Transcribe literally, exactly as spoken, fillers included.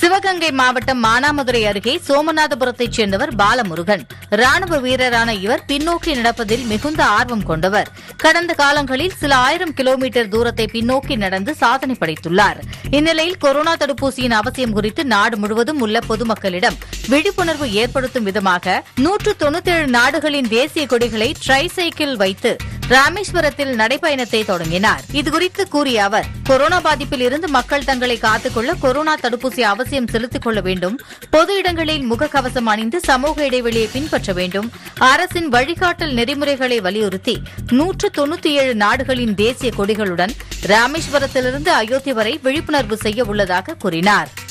சிவகங்கை மாவட்டம் மானாமதுரை அருகே சோமநாதபுரத்தைச் சேர்ந்தவர் பாலமுருகன். ராணுவ வீரரான இவர் பின்னோக்கி நடப்பதில் மிகுந்த ஆர்வம் கொண்டவர். கடந்த காலங்களில் சில ஆயிரம் கிலோமீட்டர் தூரத்தை பின்னோக்கி நடந்து சாதனை படைத்துள்ளார். இந்நிலையில் கொரோனா தடுப்பூசியின் அவசியம் குறித்து நாடு முழுவதும் உள்ள பொதுமக்களிடம் விழிப்புணர்வு ஏற்படுத்தும் விதமாக நூற்று தொன்னூற்றி ஏழு நாடுகளின் தேசிய கொடிகளை ட்ரை சைக்கிள் வைத்து ராமேஸ்வரத்தில் நடைபயணத்தை தொடங்கினார். இதுகுறித்து கூறிய அவர், கொரோனா பாதிப்பில் இருந்து மக்கள் தங்களை காத்துக்கொள்ள கொரோனா தடுப்பூசி அவசியம் செலுத்திக் கொள்ள வேண்டும். பொது இடங்களில் முகக்கவசம் அணிந்து சமூக இடைவெளியை பின்பற்ற வேண்டும். அரசின் வழிகாட்டல் நெறிமுறைகளை வலியுறுத்தி நூற்று தொன்னூற்றி ஏழு நாடுகளின் தேசிய கொடிகளுடன் ராமேஸ்வரத்திலிருந்து அயோத்தி வரை விழிப்புணர்வு செய்ய உள்ளதாக கூறினார்.